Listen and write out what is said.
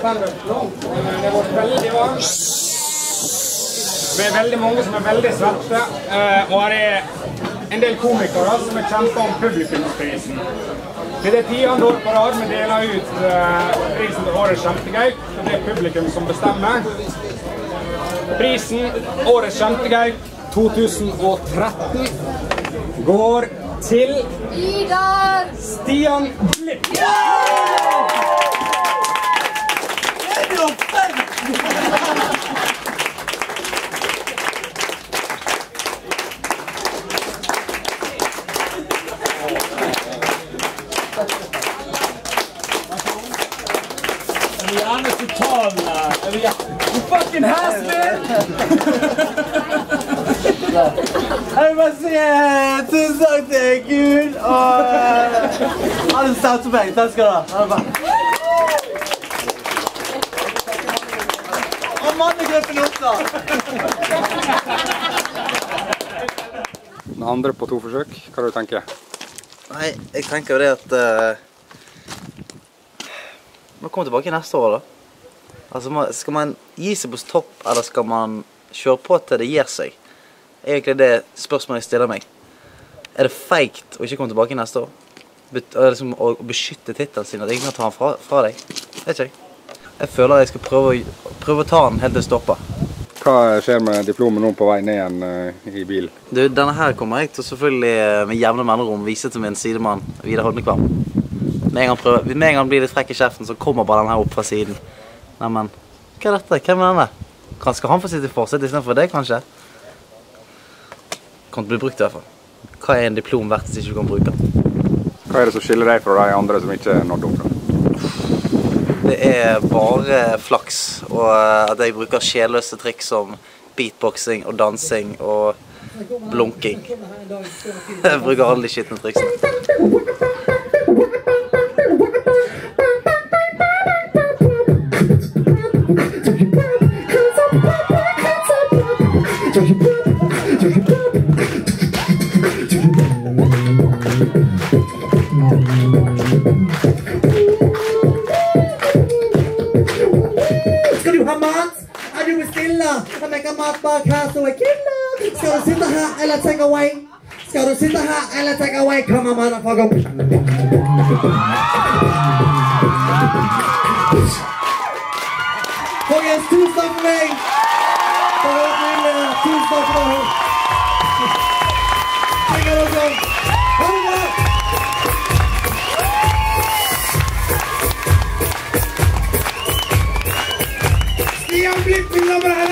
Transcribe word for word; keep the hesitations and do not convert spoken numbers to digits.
standup-nå. Det har vært veldig varmt. Vi er veldig mange som er veldig svette, og her er en del komikere som er kjempet om publikumsprisen. Det er tiende år på rad vi deler ut prisen til Årets Kjempegauk, og det er publikum som bestemmer. Prisen Årets Kjempegauk to tusen og tretten går til Ida Stian Blipp. Er vi gjerne totalen her? Er vi gjerne... You fucking has been! Jeg vil bare si tusen takk til Gud og alle start til meg. Takk skal du ha. Og mannegruppen også. Den andre på to forsøk, hva du tenker du? Nei, jeg tenker jo det at uh, man kommer tilbake neste år da. Altså, skal man gi seg på topp, eller skal man kjøre på til det gir seg? Egentlig det spørsmålet jeg stiller meg. Er det feigt å ikke komme tilbake neste år? Bet liksom, å beskytte titelen sin, at ingen kan ta den fra, fra deg? Vet ikke jeg. Jeg føler jeg skal prøve å, prøve å ta den helt til stoppet. Hva skjer med diplomen nå på vei ned igjen uh, i bilen? Du, denne her kommer jeg til selvfølgelig med jevne mellomrom vise til min sidemann, Vidar Holmekvam. Med en gang, prøver, med en gang blir det frekk i kjeften, så kommer bare den her opp fra siden. Nei, men, hva er dette? Hvem er denne? Kan, skal han få sitte i forsett i stedet for det, kanskje? Kan ikke bli brukt i hvert fall. Hva er en diplom verdt hvis ikke du kan bruke den? Hva er det som skiller deg fra de andre som ikke er nådd opp da? Det er bare flaks, og at jeg bruker sjeløse trikk som beatboxing og dansing og blunking. Jeg bruker alle de skittende triksene. Skal du ha mat? Er du bestiller? Jeg mekker mat bak her, så jeg killer. Skal du sitte her, eller take away? Skal du sitte her, eller take away? Come on, motherfucker. Folkens, tusen takk for meg. Det var nydelig. Tusen takk for meg. Takk for dere. Ha det bra. Stian Blipp, mine damer og herrer.